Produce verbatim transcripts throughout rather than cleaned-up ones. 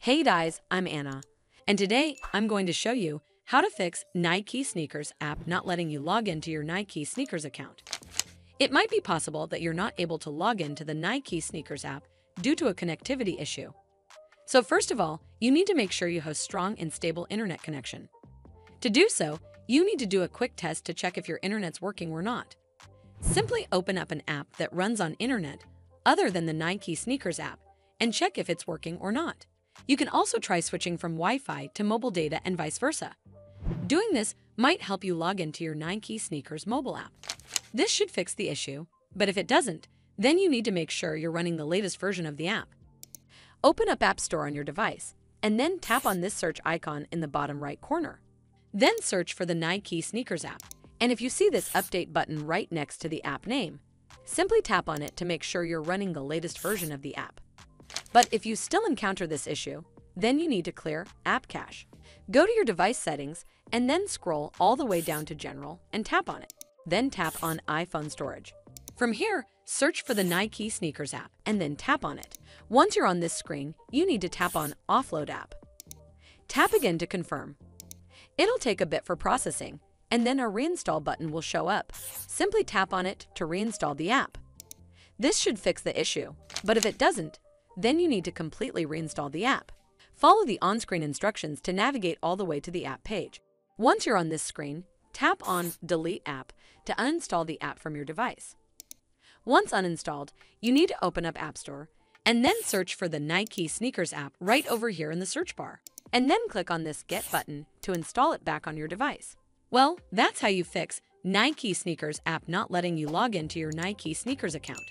Hey guys, I'm Anna, and today I'm going to show you how to fix Nike Sneakers app not letting you log into your Nike Sneakers account. It might be possible that you're not able to log into the Nike Sneakers app due to a connectivity issue. So first of all, you need to make sure you have strong and stable internet connection. To do so, you need to do a quick test to check if your internet's working or not. Simply open up an app that runs on internet other than the Nike Sneakers app and check if it's working or not. You can also try switching from Wi-Fi to mobile data and vice versa. Doing this might help you log into your Nike Sneakers mobile app. This should fix the issue, but if it doesn't, then you need to make sure you're running the latest version of the app. Open up App Store on your device, and then tap on this search icon in the bottom right corner. Then search for the Nike Sneakers app, and if you see this update button right next to the app name, simply tap on it to make sure you're running the latest version of the app. But if you still encounter this issue, then you need to clear App Cache. Go to your device settings and then scroll all the way down to General and tap on it. Then tap on iPhone Storage. From here, search for the Nike Sneakers app and then tap on it. Once you're on this screen, you need to tap on Offload App. Tap again to confirm. It'll take a bit for processing, and then a reinstall button will show up. Simply tap on it to reinstall the app. This should fix the issue, but if it doesn't, then you need to completely reinstall the app. Follow the on-screen instructions to navigate all the way to the app page. Once you're on this screen, tap on Delete App to uninstall the app from your device. Once uninstalled, you need to open up App Store and then search for the Nike Sneakers app right over here in the search bar, and then click on this Get button to install it back on your device. Well, that's how you fix Nike Sneakers app not letting you log into your Nike Sneakers account.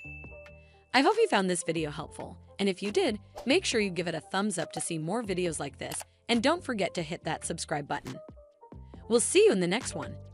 I hope you found this video helpful, and if you did, make sure you give it a thumbs up to see more videos like this, and don't forget to hit that subscribe button. We'll see you in the next one.